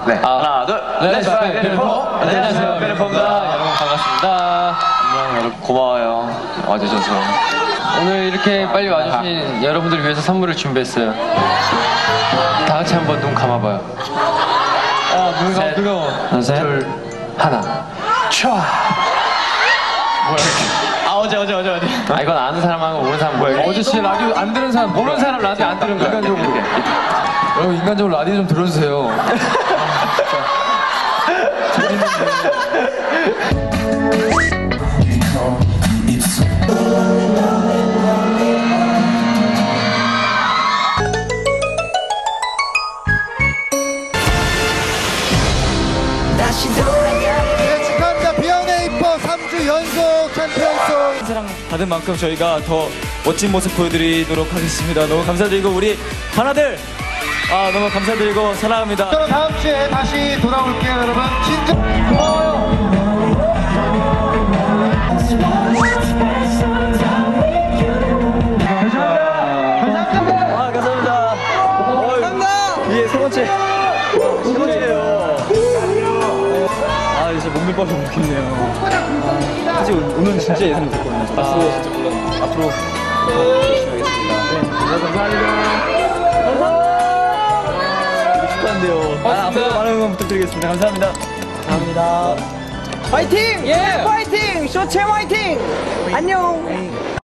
네. 하나, 둘. Let's fly, 베네포. 안녕하세요, 베네포입니다. 여러분 반갑습니다. 안녕, 여러분 고마워요. 와주셔서. 오늘 이렇게 빨리 와주신 여러분들을 위해서 선물을 준비했어요. 다 같이 한번 눈 감아봐요. 눈 감아, 뜨거워. 하나, 둘, 하나. 촤. 어제. 이건 아는 사람하고 모르는 사람 뭐야? 어제 진짜 라디오 안 들은 사람, 모르는 사람 라디오 안 들은 거야. 인간적으로. 여러분 인간적으로 라디오 좀 들어주세요. 네, 축하합니다. 비앙에이퍼 3주 연속 챔피언송. 사랑 받은 만큼 저희가 더 멋진 모습 보여드리도록 하겠습니다. 너무 감사드리고 우리 하나들 너무 감사드리고 사랑합니다. 그럼 다음 주에 다시 돌아올게요, 여러분. 진짜 고마워요. 감사합니다. 이게 세 번째예요. 진짜 몸둘바를 못 겠네요. 사실 오늘 진짜 예상 못했거든요. 진짜 물론 앞으로 열심히 하겠습니다. 감사합니다. 축하한데요. 앞으로 많은 응원 부탁드리겠습니다. 감사합니다. 화이팅! 예! 화이팅! 쇼챔 화이팅! 안녕!